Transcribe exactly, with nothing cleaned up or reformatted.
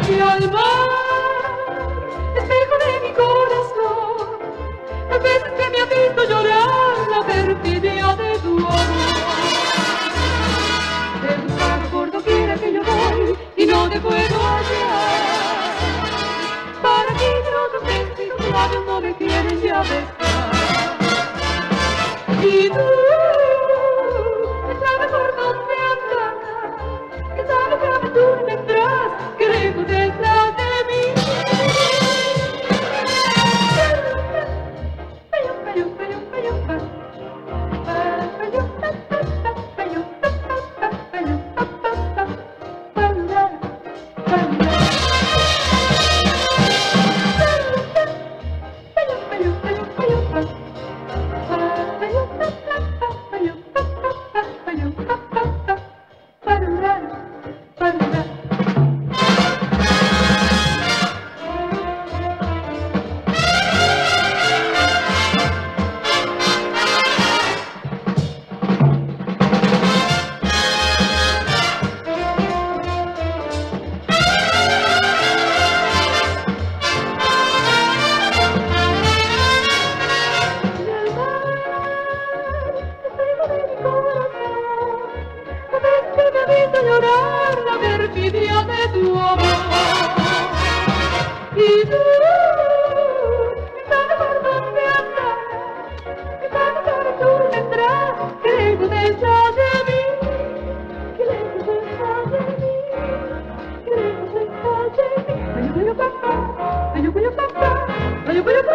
Y al mar, espejo de mi corazón, las veces que me ha visto llorar la perfidia de tu amor. Te he buscado por doquiera que yo voy y no te puedo hallar. Para ti los besos y tus labios no me quieren ya besar. Y tú, que sabes por dónde andar, que sabes que a mí tú vendrás, que lejos detrás de mí. Llorar la perfidia de tu amor. Y tú, que sabes por dónde andar, que sabes que ahora tú vendrás, que lejos detrás de mí, que lejos detrás de mí, que lejos detrás de mí. Ay, yo, yo, papá, ay, yo, yo, papá, ay, yo, yo, papá.